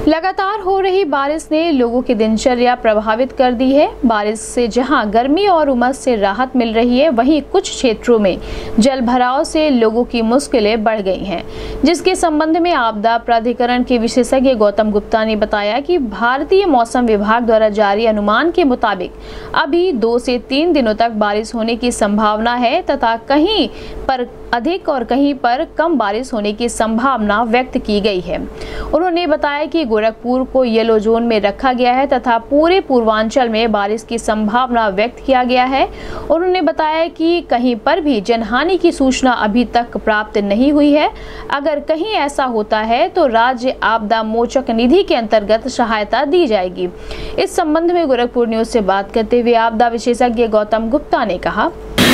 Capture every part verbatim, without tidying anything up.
लगातार हो रही बारिश ने लोगों की दिनचर्या प्रभावित कर दी है। बारिश से जहां गर्मी और उमस से राहत मिल रही है, वहीं कुछ क्षेत्रों में जल भराव से लोगों की मुश्किलें बढ़ गई हैं, जिसके संबंध में आपदा प्राधिकरण के विशेषज्ञ गौतम गुप्ता ने बताया कि भारतीय मौसम विभाग द्वारा जारी अनुमान के मुताबिक अभी दो से तीन दिनों तक बारिश होने की संभावना है तथा कहीं पर अधिक और कहीं पर कम बारिश होने की संभावना व्यक्त की गई है। उन्होंने बताया कि गोरखपुर को येलो जोन में रखा गया है तथा पूरे पूर्वांचल में बारिश की संभावना व्यक्त किया गया है। उन्होंने बताया कि कहीं पर भी जनहानि की सूचना अभी तक प्राप्त नहीं हुई है। अगर कहीं ऐसा होता है तो राज्य आपदा मोचक निधि के अंतर्गत सहायता दी जाएगी। इस संबंध में गोरखपुर न्यूज से बात करते हुए आपदा विशेषज्ञ गौतम गुप्ता ने कहा,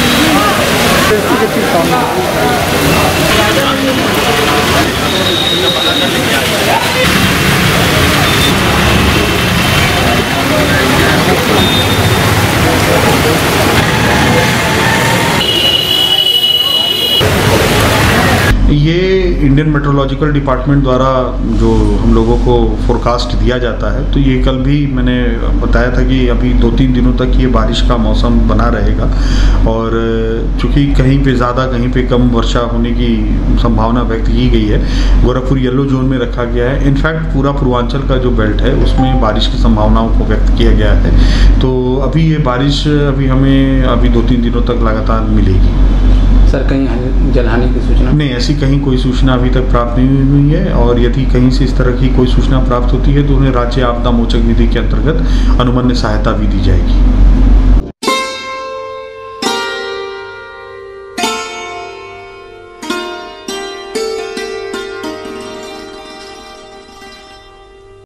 ये इंडियन मेट्रोलॉजिकल डिपार्टमेंट द्वारा जो हम लोगों को फोरकास्ट दिया जाता है, तो ये कल भी मैंने बताया था कि अभी दो तीन दिनों तक ये बारिश का मौसम बना रहेगा और चूँकि कहीं पे ज़्यादा कहीं पे कम वर्षा होने की संभावना व्यक्त की गई है। गोरखपुर येलो जोन में रखा गया है। इनफैक्ट पूरा पूर्वांचल का जो बेल्ट है उसमें बारिश की संभावनाओं को व्यक्त किया गया है। तो अभी ये बारिश अभी हमें अभी दो तीन दिनों तक लगातार मिलेगी। सर, कहीं जलहानि की सूचना? नहीं, ऐसी कहीं कोई सूचना अभी तक प्राप्त नहीं हुई है और यदि कहीं से इस तरह की कोई सूचना प्राप्त होती है तो उन्हें राज्य आपदा मोचक निधि के अंतर्गत अनुमन्य सहायता भी दी जाएगी।